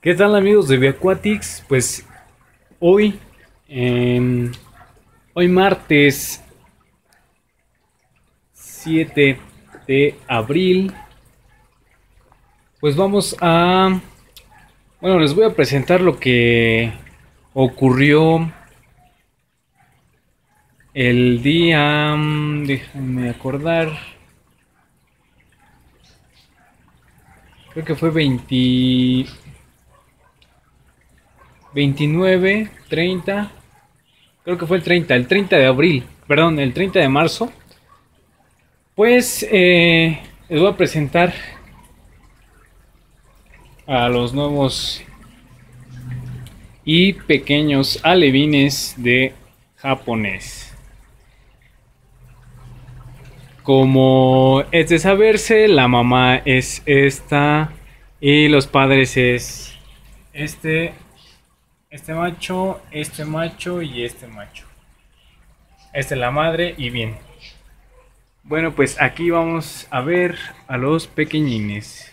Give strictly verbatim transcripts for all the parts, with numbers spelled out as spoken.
¿Qué tal amigos de Viaquatics? Pues hoy, em, hoy martes siete de abril, pues vamos a, bueno, les voy a presentar lo que ocurrió el día, mm, déjenme acordar, creo que fue veinte, veintinueve, treinta, creo que fue el treinta, el treinta de abril, perdón, el treinta de marzo. Pues eh, les voy a presentar a los nuevos y pequeños alevines de japonés. Como es de saberse, la mamá es esta y los padres es este, este macho, este macho y este macho. Esta es la madre y bien. Bueno, pues aquí vamos a ver a los pequeñines.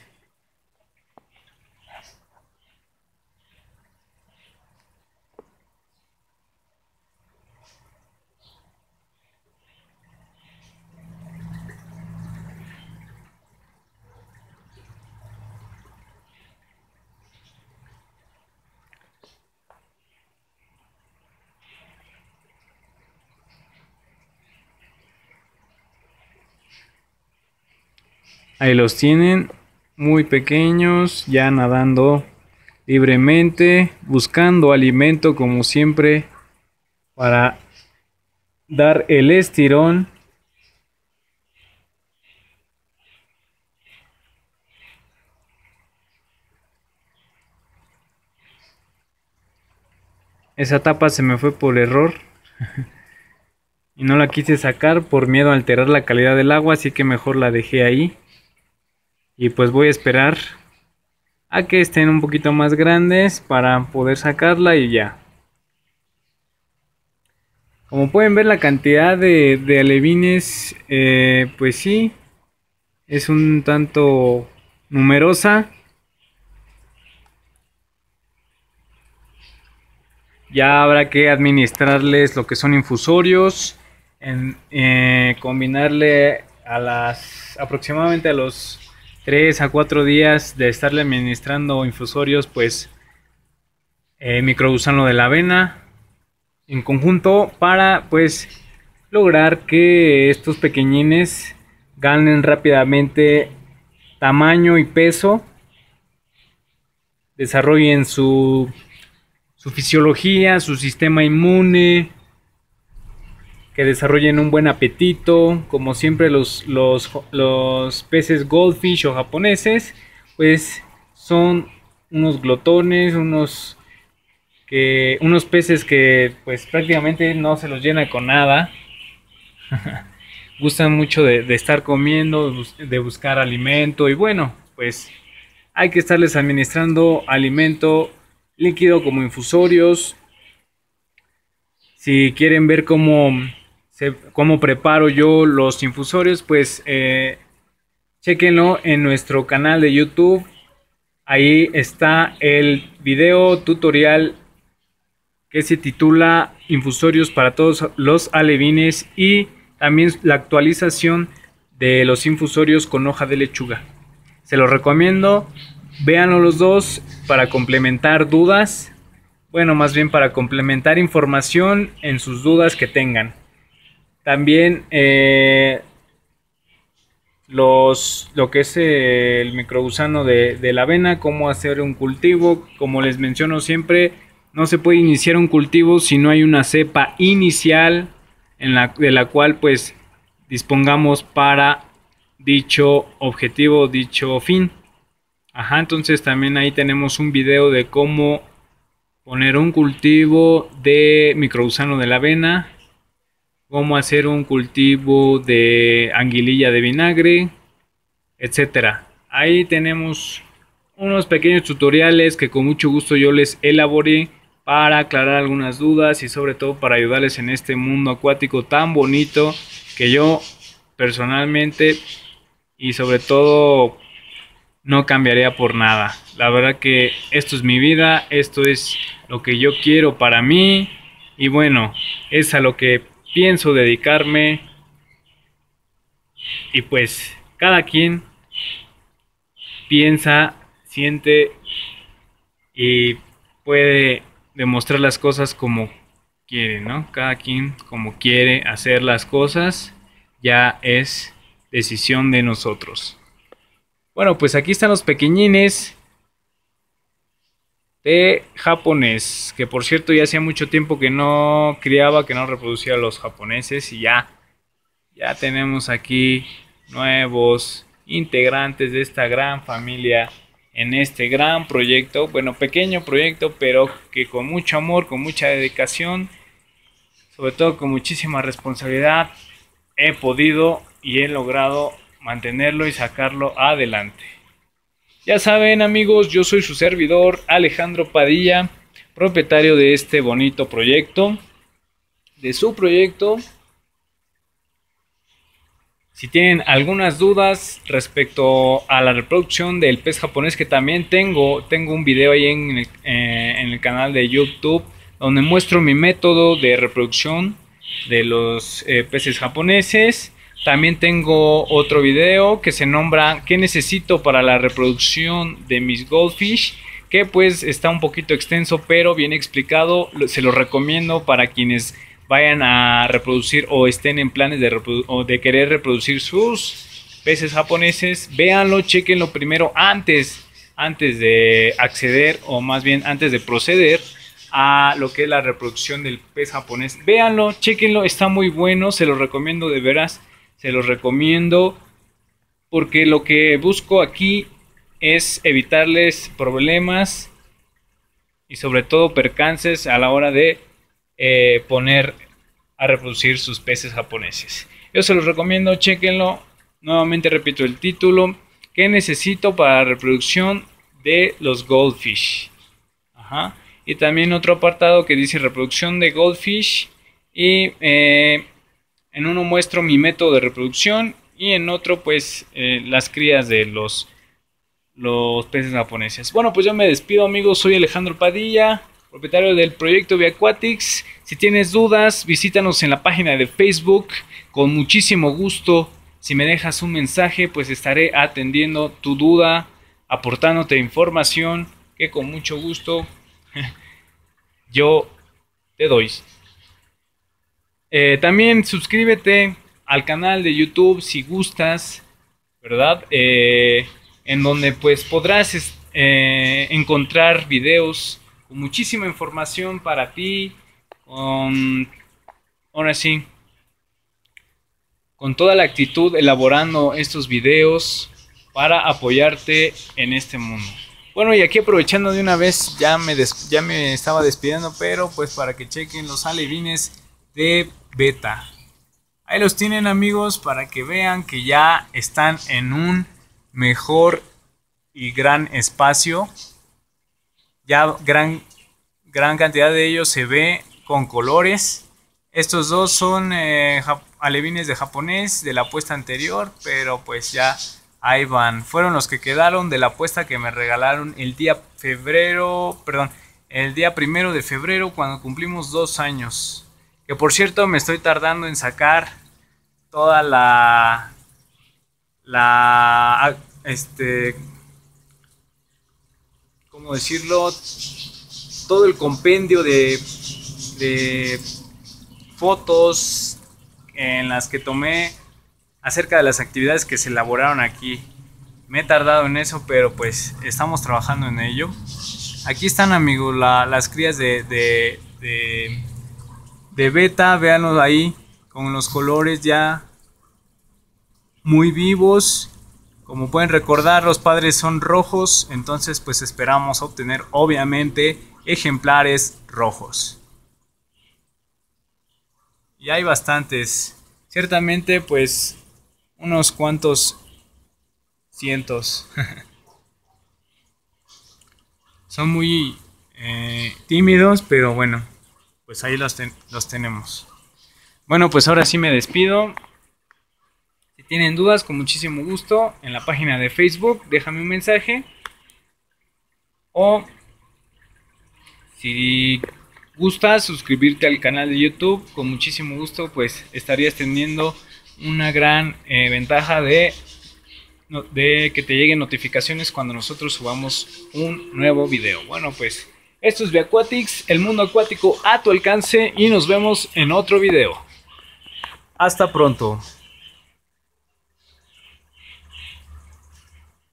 Ahí los tienen, muy pequeños, ya nadando libremente, buscando alimento como siempre para dar el estirón. Esa tapa se me fue por error y no la quise sacar por miedo a alterar la calidad del agua, así que mejor la dejé ahí. Y pues voy a esperar a que estén un poquito más grandes para poder sacarla y ya. Como pueden ver, la cantidad de, de alevines, eh, pues sí, es un tanto numerosa. Ya habrá que administrarles lo que son infusorios, en, eh, combinarle a las aproximadamente a los tres a cuatro días de estarle administrando infusorios, pues eh, microgusano de la avena en conjunto para pues lograr que estos pequeñines ganen rápidamente tamaño y peso, desarrollen su su fisiología, su sistema inmune, que desarrollen un buen apetito. Como siempre los, los, los peces goldfish o japoneses pues son unos glotones, unos, que, unos peces que pues prácticamente no se los llena con nada. Gustan mucho de, de estar comiendo, de buscar alimento y bueno, pues hay que estarles administrando alimento líquido como infusorios. Si quieren ver cómo, se, cómo preparo yo los infusorios, pues eh, chequenlo en nuestro canal de YouTube. Ahí está el video tutorial que se titula Infusorios para todos los alevines y también la actualización de los infusorios con hoja de lechuga. Se los recomiendo. Véanlo los dos para complementar dudas, bueno, más bien para complementar información en sus dudas que tengan. También eh, los, lo que es el microgusano de, de la avena, cómo hacer un cultivo. Como les menciono siempre, no se puede iniciar un cultivo si no hay una cepa inicial en la, de la cual pues dispongamos para dicho objetivo, dicho fin. Ajá, entonces también ahí tenemos un video de cómo poner un cultivo de microgusano de la avena, cómo hacer un cultivo de anguililla de vinagre, etcétera. Ahí tenemos unos pequeños tutoriales que con mucho gusto yo les elaboré para aclarar algunas dudas y sobre todo para ayudarles en este mundo acuático tan bonito que yo personalmente y sobre todo no cambiaría por nada. La verdad que esto es mi vida, esto es lo que yo quiero para mí y bueno, es a lo que pienso dedicarme y pues cada quien piensa, siente y puede demostrar las cosas como quiere, ¿no? Cada quien como quiere hacer las cosas, ya es decisión de nosotros. Bueno, pues aquí están los pequeñines de japonés, que por cierto ya hacía mucho tiempo que no criaba, que no reproducía a los japoneses y ya, ya tenemos aquí nuevos integrantes de esta gran familia en este gran proyecto, bueno, pequeño proyecto, pero que con mucho amor, con mucha dedicación, sobre todo con muchísima responsabilidad, he podido y he logrado mantenerlo y sacarlo adelante. Ya saben amigos, yo soy su servidor Alejandro Padilla, propietario de este bonito proyecto, de su proyecto. Si tienen algunas dudas respecto a la reproducción del pez japonés, que también tengo, tengo un video ahí en el, eh, en el canal de YouTube donde muestro mi método de reproducción de los eh, peces japoneses. También tengo otro video que se nombra ¿qué necesito para la reproducción de mis goldfish? Que pues está un poquito extenso pero bien explicado, se lo recomiendo para quienes vayan a reproducir o estén en planes de, o de querer reproducir sus peces japoneses. Véanlo, chequenlo primero antes, antes de acceder o más bien antes de proceder a lo que es la reproducción del pez japonés. Véanlo, chequenlo, está muy bueno, se lo recomiendo de veras, se los recomiendo porque lo que busco aquí es evitarles problemas y sobre todo percances a la hora de Eh, poner a reproducir sus peces japoneses. Yo se los recomiendo, chequenlo. Nuevamente repito el título: ¿qué necesito para la reproducción de los goldfish? Ajá. Y también otro apartado que dice reproducción de goldfish. Y eh, en uno muestro mi método de reproducción y en otro pues eh, las crías de los, los peces japoneses. Bueno, pues yo me despido amigos, soy Alejandro Padilla, propietario del proyecto Viaquatics. Si tienes dudas, visítanos en la página de Facebook. Con muchísimo gusto, si me dejas un mensaje, pues estaré atendiendo tu duda, aportándote información que con mucho gusto yo te doy. Eh, también suscríbete al canal de YouTube si gustas, ¿verdad? Eh, en donde pues podrás eh, encontrar videos con muchísima información para ti, con, ahora sí, con toda la actitud elaborando estos videos para apoyarte en este mundo. Bueno, y aquí aprovechando de una vez, ya me, des, ya me estaba despidiendo, pero pues para que chequen los alevines de beta. Ahí los tienen amigos para que vean que ya están en un mejor y gran espacio. Ya gran, gran cantidad de ellos se ve con colores. Estos dos son eh, alevines de japonés de la apuesta anterior, pero pues ya ahí van. Fueron los que quedaron de la apuesta que me regalaron el día febrero, perdón, el día primero de febrero cuando cumplimos dos años. Que por cierto me estoy tardando en sacar toda la, la, este, ¿cómo decirlo? Todo el compendio de, de fotos en las que tomé acerca de las actividades que se elaboraron aquí. Me he tardado en eso, pero pues estamos trabajando en ello. Aquí están amigos la, las crías de, de, de, de beta, véanlos ahí con los colores ya muy vivos. Como pueden recordar, los padres son rojos, entonces pues esperamos obtener obviamente ejemplares rojos. Y hay bastantes, ciertamente pues unos cuantos cientos. Son muy eh, tímidos, pero bueno, pues ahí los, ten los tenemos. Bueno, pues ahora sí me despido. Si tienen dudas, con muchísimo gusto, en la página de Facebook, déjame un mensaje. O si gustas suscribirte al canal de YouTube, con muchísimo gusto, pues estarías teniendo una gran eh, ventaja de, de que te lleguen notificaciones cuando nosotros subamos un nuevo video. Bueno, pues esto es Viaquatics, el mundo acuático a tu alcance, y nos vemos en otro video. Hasta pronto.